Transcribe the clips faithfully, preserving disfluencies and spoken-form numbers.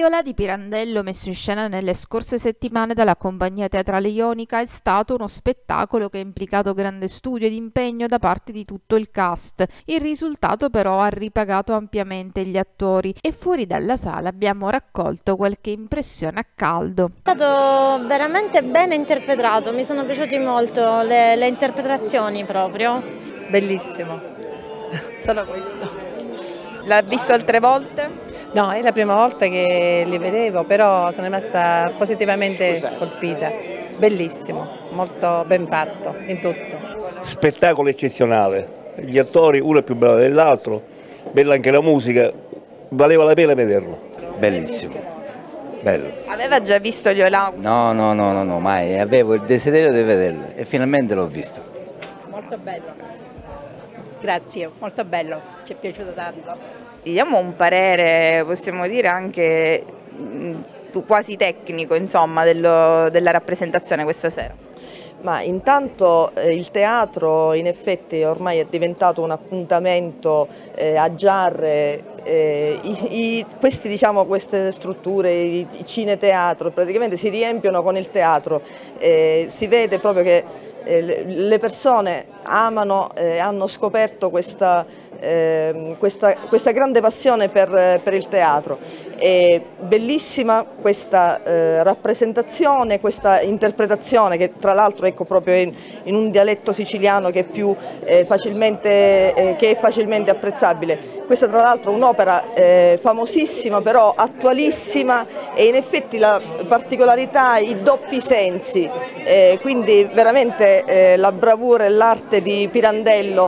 Liolà di Pirandello, messo in scena nelle scorse settimane dalla compagnia teatrale ionica, è stato uno spettacolo che ha implicato grande studio ed impegno da parte di tutto il cast. Il risultato però ha ripagato ampiamente gli attori e fuori dalla sala abbiamo raccolto qualche impressione a caldo. È stato veramente bene interpretato, mi sono piaciuti molto le, le interpretazioni proprio. Bellissimo, solo questo. L'ha visto altre volte? No, è la prima volta che li vedevo, però sono rimasta positivamente colpita. Bellissimo, molto ben fatto in tutto. Spettacolo eccezionale, gli attori uno è più bravo dell'altro, bella anche la musica, valeva la pena vederlo. Bellissimo, bello. Aveva già visto Liolà? No, no, no, no, no, mai, avevo il desiderio di vederlo e finalmente l'ho visto. Molto bello. Grazie, molto bello, ci è piaciuto tanto. Diamo un parere, possiamo dire anche quasi tecnico, insomma, dello, della rappresentazione questa sera. Ma intanto eh, il teatro in effetti ormai è diventato un appuntamento eh, a giarre, eh, i, i, questi, diciamo, queste strutture, i, i cineteatro praticamente si riempiono con il teatro, eh, si vede proprio che eh, le persone amano, eh, hanno scoperto questa, eh, questa, questa grande passione per, per il teatro. È bellissima questa eh, rappresentazione, questa interpretazione che tra l'altro ecco proprio in, in un dialetto siciliano che è, più, eh, facilmente, eh, che è facilmente apprezzabile. Questa tra l'altro è un'opera eh, famosissima però attualissima e in effetti la particolarità, i doppi sensi, eh, quindi veramente eh, la bravura e l'arte di Pirandello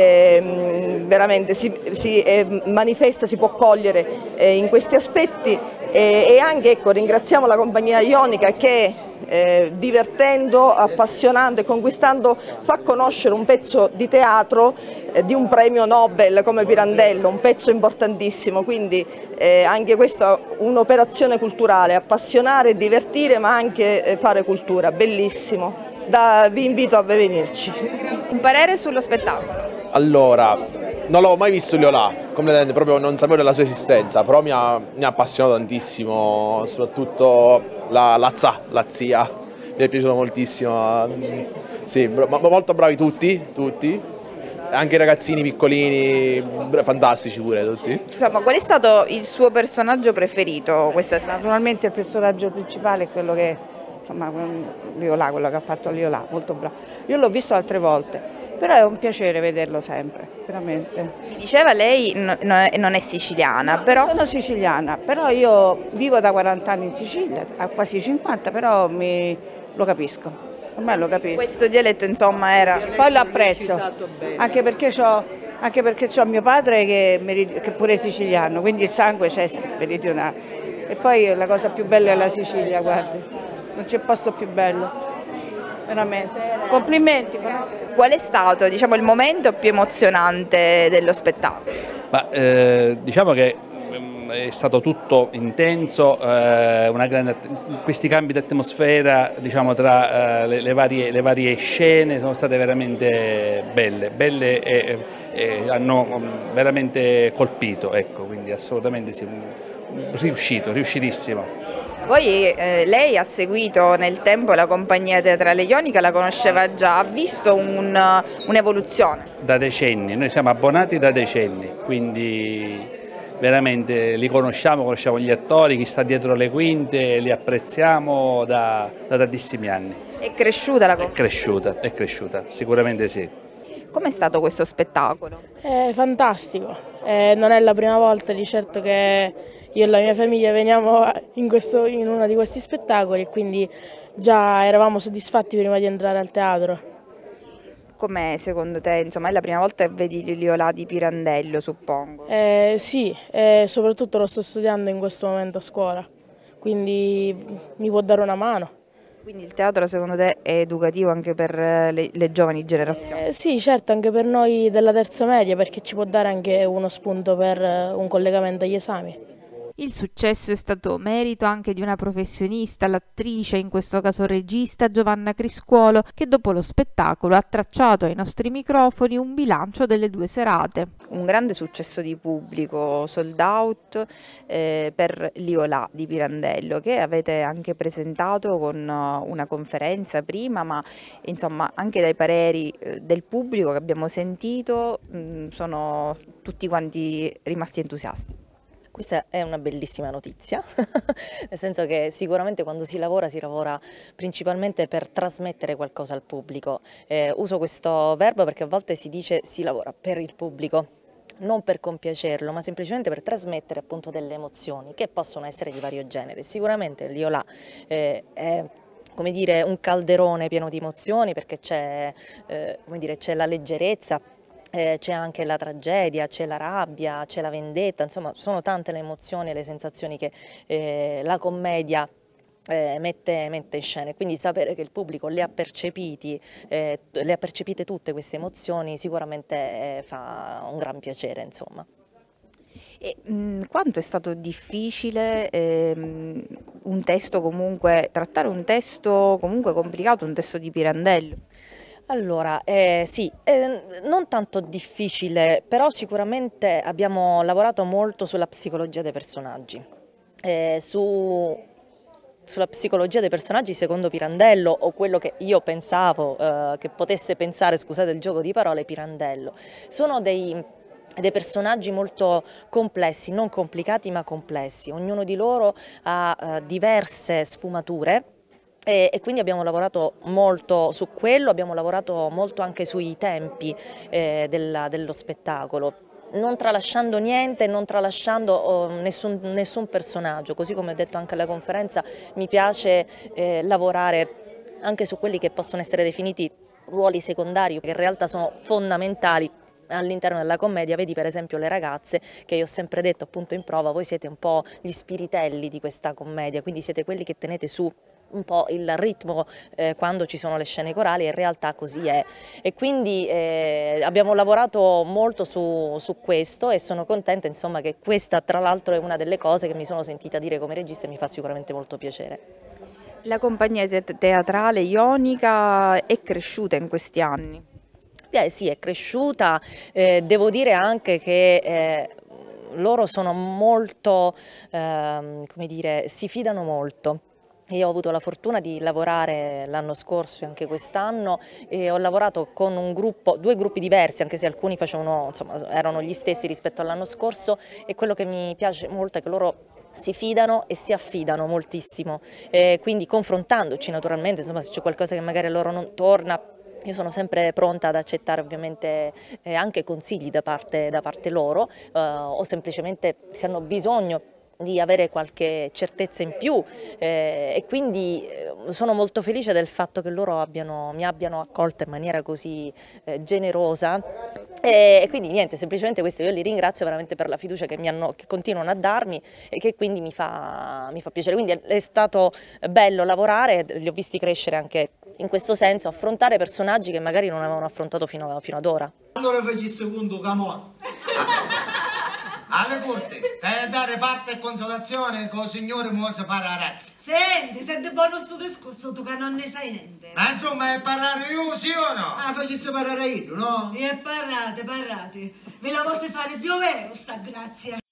eh, veramente si, si eh, manifesta, si può cogliere eh, in questi aspetti e, e anche ecco, ringraziamo la compagnia ionica che eh, divertendo, appassionando e conquistando fa conoscere un pezzo di teatro eh, di un premio Nobel come Pirandello, un pezzo importantissimo, quindi eh, anche questa un'operazione culturale, appassionare, divertire ma anche eh, fare cultura, bellissimo. Da, vi invito a venirci. Un parere sullo spettacolo? Allora, non l'avevo mai visto Liolà, completamente, proprio non sapevo della sua esistenza, però mi ha, mi ha appassionato tantissimo, soprattutto la, la zia, la zia, mi è piaciuto moltissimo, sì, ma molto bravi tutti, tutti, anche i ragazzini piccolini, fantastici pure tutti. Insomma, qual è stato il suo personaggio preferito questa sera? Naturalmente il personaggio principale è quello che, insomma, Liolà, quello che ha fatto Liolà, molto bravo. Io l'ho visto altre volte, però è un piacere vederlo sempre, veramente. Mi diceva lei non è siciliana, però... Sono siciliana, però io vivo da quaranta anni in Sicilia, a quasi cinquanta, però mi, lo capisco. Ormai lo capisco. Questo dialetto insomma era... Poi lo apprezzo, anche perché ho anche perché ho mio padre che, che pure è siciliano, quindi il sangue c'è meridionale. E poi la cosa più bella è la Sicilia, guardi, non c'è posto più bello, veramente. Complimenti. Qual è stato, diciamo, il momento più emozionante dello spettacolo? Ma, eh, diciamo che è stato tutto intenso, eh, una grande, questi cambi di atmosfera, diciamo, tra eh, le, le, varie, le varie scene sono state veramente belle, belle e, e hanno veramente colpito, ecco, quindi assolutamente sì, riuscito, riuscitissimo. Poi eh, lei ha seguito nel tempo la compagnia teatrale ionica, la conosceva già, ha visto un'evoluzione? Un da decenni, noi siamo abbonati da decenni, quindi veramente li conosciamo, conosciamo gli attori, chi sta dietro le quinte, li apprezziamo da, da tantissimi anni. È cresciuta la compagnia? È cresciuta, è cresciuta, sicuramente sì. Com'è stato questo spettacolo? È fantastico, eh, non è la prima volta di certo che io e la mia famiglia veniamo in, questo, in uno di questi spettacoli e quindi già eravamo soddisfatti prima di entrare al teatro. Com'è secondo te? Insomma, è la prima volta che vedi Liolà di Pirandello, suppongo? Eh, sì, eh, soprattutto lo sto studiando in questo momento a scuola, quindi mi può dare una mano. Quindi il teatro secondo te è educativo anche per le, le giovani generazioni? Eh, sì, certo, anche per noi della terza media, perché ci può dare anche uno spunto per un collegamento agli esami. Il successo è stato merito anche di una professionista, l'attrice, in questo caso regista, Giovanna Criscuolo, che dopo lo spettacolo ha tracciato ai nostri microfoni un bilancio delle due serate. Un grande successo di pubblico, sold out eh, per Liolà di Pirandello, che avete anche presentato con una conferenza prima, ma insomma anche dai pareri eh, del pubblico che abbiamo sentito mh, sono tutti quanti rimasti entusiasti. Questa è una bellissima notizia, nel senso che sicuramente quando si lavora si lavora principalmente per trasmettere qualcosa al pubblico. Eh, uso questo verbo perché a volte si dice si lavora per il pubblico, non per compiacerlo, ma semplicemente per trasmettere appunto delle emozioni che possono essere di vario genere. Sicuramente Liolà eh, è come dire, un calderone pieno di emozioni, perché c'è eh, come dire, c'è la leggerezza, Eh, c'è anche la tragedia, c'è la rabbia, c'è la vendetta, insomma sono tante le emozioni e le sensazioni che eh, la commedia eh, mette, mette in scena, quindi sapere che il pubblico le ha percepiti, eh, le ha percepite tutte queste emozioni sicuramente eh, fa un gran piacere, insomma. E, mh, quanto è stato difficile ehm, un testo comunque, trattare un testo comunque complicato, un testo di Pirandello? Allora, eh, sì, eh, non tanto difficile, però sicuramente abbiamo lavorato molto sulla psicologia dei personaggi, eh, su, sulla psicologia dei personaggi secondo Pirandello, o quello che io pensavo eh, che potesse pensare, scusate il gioco di parole, Pirandello. Sono dei... dei personaggi molto complessi, non complicati ma complessi, ognuno di loro ha eh, diverse sfumature. E, e quindi abbiamo lavorato molto su quello, abbiamo lavorato molto anche sui tempi eh, della, dello spettacolo, non tralasciando niente, non tralasciando oh, nessun, nessun personaggio, così come ho detto anche alla conferenza mi piace eh, lavorare anche su quelli che possono essere definiti ruoli secondari, che in realtà sono fondamentali all'interno della commedia. Vedi per esempio le ragazze, che io ho sempre detto appunto in prova, voi siete un po' gli spiritelli di questa commedia, quindi siete quelli che tenete su un po' il ritmo eh, quando ci sono le scene corali, e in realtà così è, e quindi eh, abbiamo lavorato molto su, su questo, e sono contenta insomma che questa tra l'altro è una delle cose che mi sono sentita dire come regista e mi fa sicuramente molto piacere. La compagnia te teatrale ionica è cresciuta in questi anni? Beh sì, è cresciuta, eh, devo dire anche che eh, loro sono molto, eh, come dire, si fidano molto. Io ho avuto la fortuna di lavorare l'anno scorso e anche quest'anno, e ho lavorato con un gruppo, due gruppi diversi, anche se alcuni facevano, insomma, erano gli stessi rispetto all'anno scorso, e quello che mi piace molto è che loro si fidano e si affidano moltissimo, e quindi confrontandoci naturalmente, insomma, se c'è qualcosa che magari a loro non torna, io sono sempre pronta ad accettare ovviamente eh, anche consigli da parte, da parte loro, eh, o semplicemente se hanno bisogno di avere qualche certezza in più, eh, e quindi eh, sono molto felice del fatto che loro abbiano, mi abbiano accolta in maniera così eh, generosa, e, e quindi niente, semplicemente questo, io li ringrazio veramente per la fiducia che, mi hanno, che continuano a darmi, e che quindi mi fa, mi fa piacere. Quindi è, è stato bello lavorare, li ho visti crescere anche in questo senso, affrontare personaggi che magari non avevano affrontato fino, fino ad ora. Allora facesse conto camon. Alle corte, devi dare parte e consolazione con il signore Mosa fare la razza. Senti, senti buono sto discorso, tu che non ne sai niente. Ma insomma, è parlare io, sì o no? Ah, facesse parlare io, no? E parlate, parlate. Ve la posso fare Dio vero, sta grazia.